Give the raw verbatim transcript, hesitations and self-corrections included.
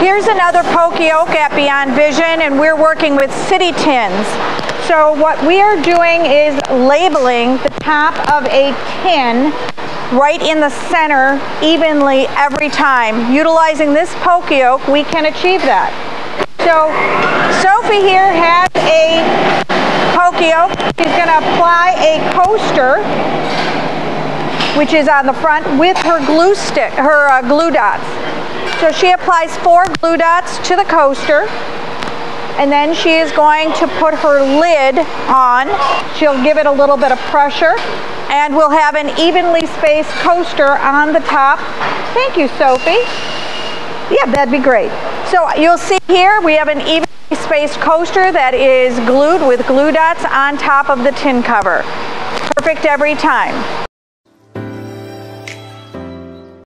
Here's another Poka Yoke at Beyond Vision, and we're working with city tins. So what we are doing is labeling the top of a tin right in the center evenly every time. Utilizing this Poka Yoke, we can achieve that. So Sophie here has a Poka Yoke. She's going to apply a coaster, which is on the front, with her glue stick, her uh, glue dots. So she applies four glue dots to the coaster, and then she is going to put her lid on. She'll give it a little bit of pressure, and we'll have an evenly spaced coaster on the top. Thank you, Sophie. Yeah, that'd be great. So you'll see here we have an evenly spaced coaster that is glued with glue dots on top of the tin cover. Perfect every time.